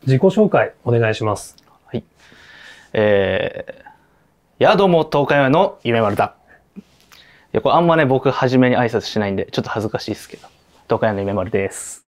自己紹介お願いします。 はい。いや、どうも、東海オンエアの夢丸だ。いや、これあんまね、僕、初めに挨拶しないんで、ちょっと恥ずかしいですけど、東海オンエアの夢丸です。